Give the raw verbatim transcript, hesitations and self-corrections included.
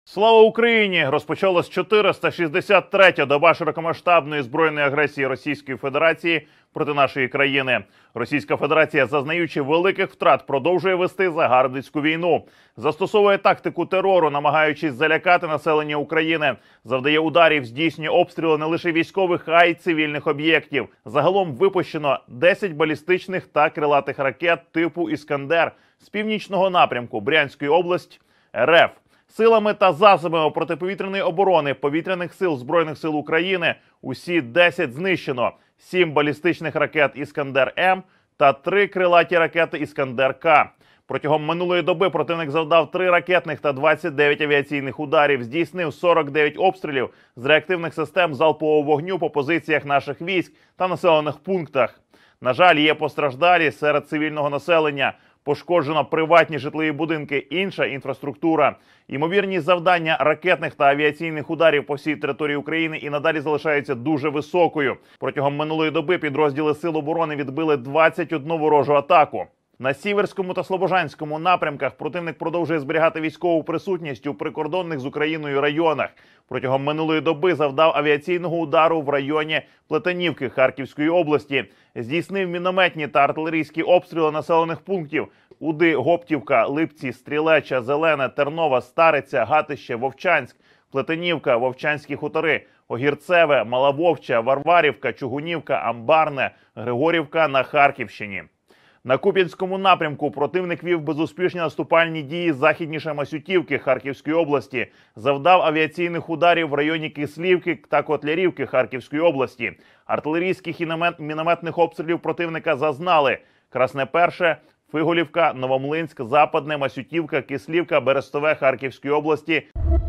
Слава Україні! Розпочалась чотириста шістдесят третя доба широкомасштабної збройної агресії Російської Федерації проти нашої країни. Російська Федерація, зазнаючи великих втрат, продовжує вести загарбницьку війну. Застосовує тактику терору, намагаючись залякати населення України. Завдає ударів, здійснює обстріли не лише військових, а й цивільних об'єктів. Загалом випущено десять балістичних та крилатих ракет типу «Іскандер» з північного напрямку Брянської області РФ. Силами та засобами протиповітряної оборони Повітряних сил Збройних сил України усі десять знищено, сім балістичних ракет «Іскандер-М» та три крилаті ракети «Іскандер-К». Протягом минулої доби противник завдав три ракетних та двадцять дев'ять авіаційних ударів, здійснив сорок дев'ять обстрілів з реактивних систем залпового вогню по позиціях наших військ та населених пунктах. На жаль, є постраждалі серед цивільного населення. Пошкоджено приватні житлові будинки, інша інфраструктура. Ймовірність завдання ракетних та авіаційних ударів по всій території України і надалі залишається дуже високою. Протягом минулої доби підрозділи Сил оборони відбили двадцять одну ворожу атаку. На Сіверському та Слобожанському напрямках противник продовжує зберігати військову присутність у прикордонних з Україною районах. Протягом минулої доби завдав авіаційного удару в районі Плетенівки Харківської області. Здійснив мінометні та артилерійські обстріли населених пунктів Уди, Гоптівка, Липці, Стрілеча, Зелене, Тернова, Стариця, Гатище, Вовчанськ, Плетенівка, Вовчанські хутори, Огірцеве, Малавовча, Варварівка, Чугунівка, Амбарне, Григорівка на Харківщині. На Куп'янському напрямку противник вів безуспішні наступальні дії західніше Масютівки Харківської області, завдав авіаційних ударів в районі Кислівки та Котлярівки Харківської області. Артилерійських і мінометних обстрілів противника зазнали Красне Перше, Фиголівка, Новомлинськ, Западне, Масютівка, Кислівка, Берестове Харківської області.